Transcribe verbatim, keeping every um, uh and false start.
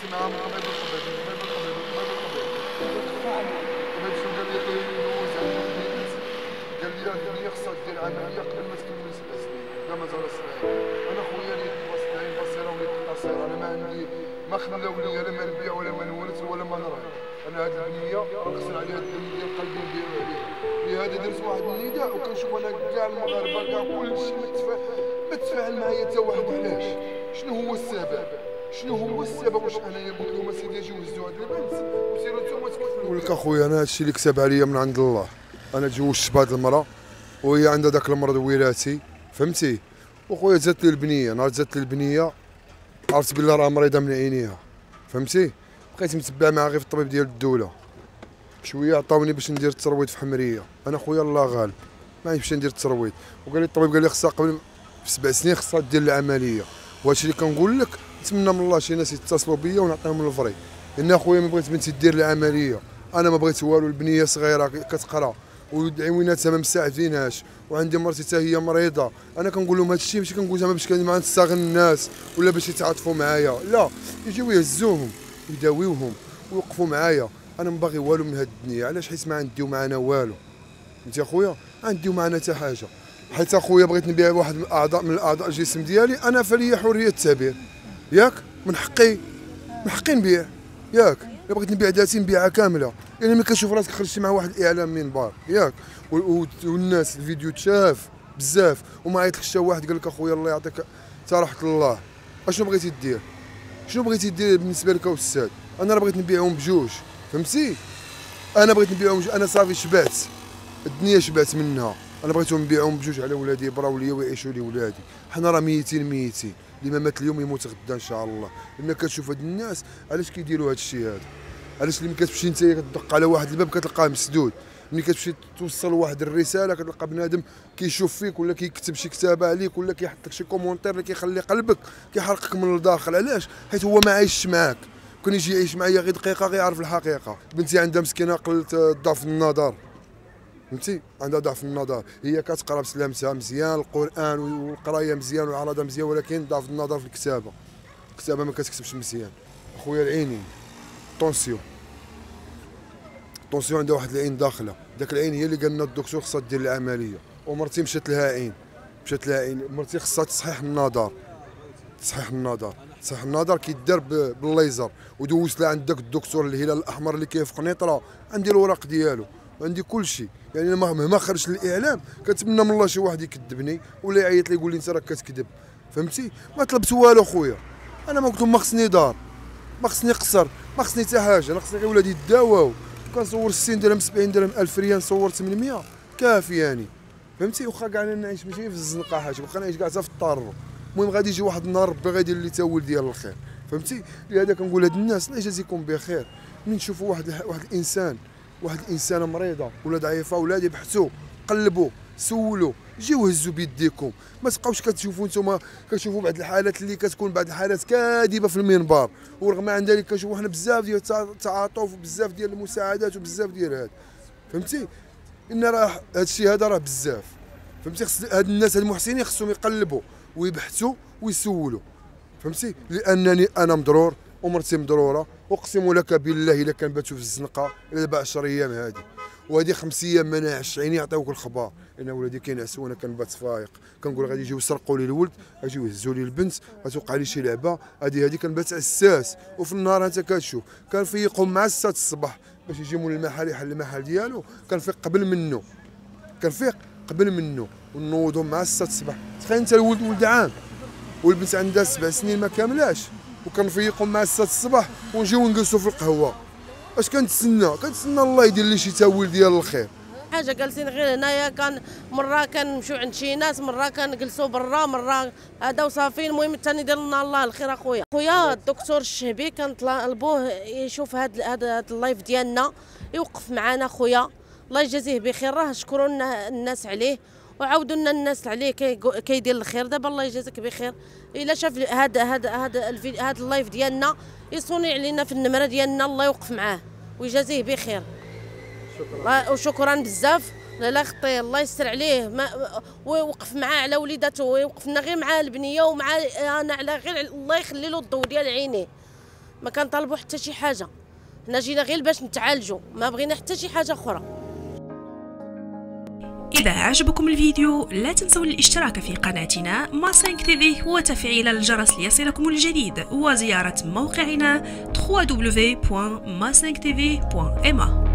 جلست معاه من قبل القبيل من قبل القبيل من قبل القبيل قبيل شنو قال لي قال لي دوز على البنيت قال لي البنيه خصها دير عمليه قبل ما تكمل سبع سنين لا مازال صغير. انا خويا اللي بصيرين بصيره وليت قصير انا ما عندي ما خلاو لي لا ما نبيع ولا ما نورث ولا ما نرهن. انا هاد البنيه نخسر عليها الدم ديال قلبي نديرو عليها. لهذا درت واحد النداء وكنشوف انا كاع المغاربه كاع كلشي متفاعل متفاعل معايا حتى واحد. علاش؟ شنو هو السبب؟ شنو هو السبب؟ واش انايا قلت لهم اسيدي اجيو هزوا هاد البنت وسيروا نتوما تكفلوا. نقول لك اخويا انا هادشي اللي كتب عليا من عند الله. انا تزوجت بهاد المراه وهي عندها داك المرض وراثي فهمتي. وخويا زادت لي البنيه نهار زادت لي البنيه عرفت بلي راه مريضه من عينيها فهمتي. بقيت متبع معها غير في الطبيب ديال الدوله شويه عطاوني باش ندير الترويض في حمريه. انا خويا الله غالب ما نمشي ندير الترويض وقال لي الطبيب قال لي خصها قبل في سبع سنين خصها دير العمليه. وهادشي اللي كنقول لك نتمنى من الله شي ناس يتصلوا بيا ونعطيهم الفري. ان اخويا ما بغيت بنتي دير العمليه انا ما بغيت والو. البنيه صغيره كتقرا وعويناتها ما مساعدينهاش وعندي مرتي حتى هي مريضه. انا كنقول لهم هادشي ماشي كنقول زعما باش ما نستغل الناس ولا باش يتعاطفوا معايا لا يجيو يهزوهم ويداويوهم ويوقفوا معايا. انا ما باغي والو من هاد الدنيا. علاش؟ حيت ما عنديو معنا والو. انت يا خويا عنديو معنا حتى حاجه. حيت اخويا بغيت نبيع واحد من الاعضاء من الاعضاء الجسم ديالي انا فليا حريه التعبير ياك من حقي من حقي نبيع ياك. الا بغيت نبيع ذاتي نبيعها كامله. يعني ملي كتشوف راسك خرجتي مع واحد الاعلام منبر ياك والناس الفيديو تشاف بزاف وما عيطلكش حتى واحد قال لك اخويا الله يعطيك تا رحمه الله اشنو بغيتي دير؟ شنو بغيتي دير بالنسبه لك استاذ؟ انا راه بغيت نبيعهم بجوج فهمتي. انا بغيت نبيعهم بجوج. انا صافي شبعت الدنيا شبعت منها. انا بغيتهم نبيعهم بجوج على ولادي يبراو ليا ويعيشوا لي ولادي. حنا راه ميتين ميتين اللي ما مات اليوم يموت غدا ان شاء الله. لما كتشوف هاد الناس علاش كيديروا هاد الشيء هذا؟ علاش ملي كتمشي انت كتدق على واحد الباب كتلقاه مسدود؟ ملي كتمشي توصل واحد الرساله كتلقى بنادم كيشوف فيك ولا كيكتب شي كتابه عليك ولا كيحط لك شي كومونتير اللي كيخلي قلبك كيحرقك من الداخل. علاش؟ حيت هو ما عايشش معاك. كون يجي يعيش معايا غير دقيقه غيعرف الحقيقه. بنتي عندها مسكينه قلت ضعف النظر فهمتي. عندها ضعف النظر هي كتقرا بسلامتها مزيان القران والقرايه مزيان والعرضه مزيان ولكن ضعف النظر في الكتابه. الكتابه ما كتكتبش مزيان. خويا العينين طونسيون طونسيون عندها واحد العين داخله. داك العين هي اللي قال لنا الدكتور خصها دير العمليه. ومرتي مشات لها عين مشات لها عين. مرتي خصها تصحيح النظر تصحيح النظر تصحيح النظر كيدار بالليزر. ودوزت لها عند داك الدكتور الهلال الاحمر اللي كاين في قنيطره. عندي الوراق ديالو عندي كل شيء. يعني مهما خرج للاعلام كنتمنى من الله شي واحد يكذبني ولا يعيط لي يقول لي انت راك كتكذب فهمتي. ما طلبت والو خويا. انا ما قلت لهم ما خصني دار ما خصني قصر ما خصني حتى حاجه. انا خصني غير ولادي يداواو. كنصور ستين درهم سبعين درهم ألف ريال نصور ثمانمية كافي يعني فهمتي. واخا كاع انا نعيش ماشي في الزنقه حاجه واخا نعيش كاع حتى في الطار. المهم غادي يجي واحد النهار ربي غادي يدير لي تا ولد ديال الخير فهمتي. لهذا كنقول هاد الناس الله يجازيكم بخير. من تشوفوا واحد واحد الانسان واحد الانسانه مريضه ولا ضعيفه ولادي بحثوا قلبوا سولوا جيو هزوا بيديكم. ما تبقاوش كتشوفوا نتوما كتشوفوا بعض الحالات اللي كتكون بعض الحالات كاذبه في المنبر ورغم عن ذلك كنشوفوا حنا بزاف ديال التعاطف وبزاف ديال المساعدات وبزاف ديال هذا فهمتي. ان راه هذا الشيء هذا راه بزاف فهمتي. خص هاد الناس هاد المحسنين خصهم يقلبوا ويبحثوا ويسولوا فهمتي. لانني انا مضرور ومرتي مضروره اقسم لك بالله الا كان باتوا في الزنقه الا باع عشر ايام هذه وهذه خمس ايام ما ناعش عيني يعطيوك الخبر. انا ولادي كينعسوا وانا كنبات فايق. كنقول غادي يجيو يسرقوا لي الولد غادي يهزوا لي البنت غتوقع لي شي لعبه هذه هذه. كنبات عساس وفي النهار انت كتشوف كنفيقهم مع الساعه الصباح باش يجي مول المحل يحل المحل ديالو. كنفيق قبل منه كنفيق قبل منه ونوضهم مع الساعه الصباح. تخيل انت الولد ولد عام والبنت عندها سبع سنين ما كاملاش وكنفيقهم مع الساعه الصباح ونجيو نجلسوا في القهوه. اش كنتسنى؟ كنتسنى الله يدير لي شي تاويل ديال الخير. حاجه جالسين غير هنايا. كان مره كنمشيو عند شي ناس مره كنجلسوا برا مره هذا وصافي. المهم حتى ندير لنا الله الخير. اخويا خويا الدكتور الشهبي كنطلبوه يشوف هذا هذا اللايف ديالنا يوقف معنا. خويا الله يجازيه بخير راه شكروا لنا الناس عليه وعاودوا لنا الناس عليه كيدير الخير. دابا الله يجازيك بخير الا شاف هذا هذا هذا هذا اللايف ديالنا يصوني علينا في النمره ديالنا. الله يوقف معاه ويجازيه بخير. شكرا وشكرا بزاف لا خطي الله يستر عليه. ما ويوقف معاه على وليداته ويوقف لنا غير مع البنيه ومع انا على غير الله يخلي له الضو ديال عينيه. ما كنطالبوا حتى شي حاجه، حنا جينا غير باش نتعالجوا، ما بغينا حتى شي حاجه اخرى. إذا عجبكم الفيديو لا تنسوا الاشتراك في قناتنا ما خمسة تي في وتفعيل الجرس ليصلكم الجديد، وزيارة موقعنا دبليو دبليو دبليو بوان ما خمسة تي في بوان إم إيه.